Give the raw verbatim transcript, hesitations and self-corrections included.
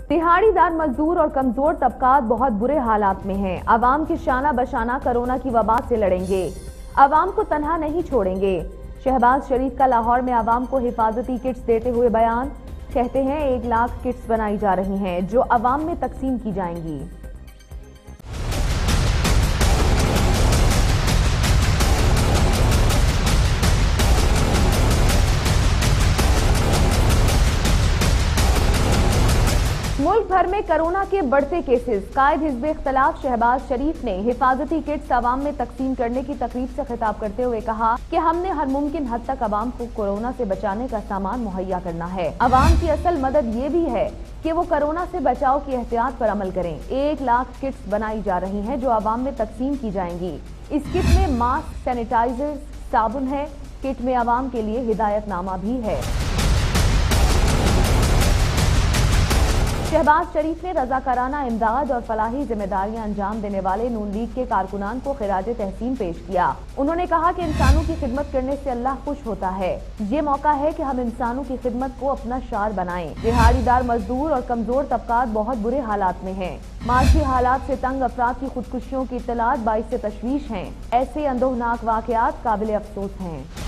दिहाड़ी दार मजदूर और कमजोर तबकात बहुत बुरे हालात में हैं। अवाम के शाना बशाना कोरोना की वबा से लड़ेंगे, अवाम को तन्हा नहीं छोड़ेंगे। शहबाज शरीफ का लाहौर में अवाम को हिफाजती किट्स देते हुए बयान। कहते हैं एक लाख किट्स बनाई जा रही हैं जो अवाम में तकसीम की जाएंगी। मुल्क भर में कोरोना के बढ़ते केसेस। कायद हिज़्ब इख्तिलाफ शहबाज शरीफ ने हिफाजती किट्स अवाम में तकसीम करने की तकरीब से खिताब करते हुए कहा कि हमने हर मुमकिन हद तक अवाम को कोरोना से बचाने का सामान मुहैया करना है। अवाम की असल मदद ये भी है कि वो कोरोना से बचाव की एहतियात पर अमल करें। एक लाख किट्स बनाई जा रही हैं जो अवाम में तकसीम की जाएंगी। इस किट में मास्क, सैनिटाइजर, साबुन है। किट में अवाम के लिए हिदायतनामा भी है। शहबाज शरीफ ने रजाकाराना इमदाद और फलाही जिम्मेदारियां अंजाम देने वाले नून लीग के कारकुनान को खिराजे तहसीन पेश किया। उन्होंने कहा कि इंसानों की खिदमत करने से अल्लाह खुश होता है। ये मौका है कि हम इंसानों की खिदमत को अपना शार बनाएं। दिहाड़ीदार मजदूर और कमजोर तबकात बहुत बुरे हालात में हैं। माशी हालात से तंग अफराद की खुदकुशियों की इत्तलात बाइस से तशवीश हैं। ऐसे अंदोहनाक वाकयात काबिल अफसोस हैं।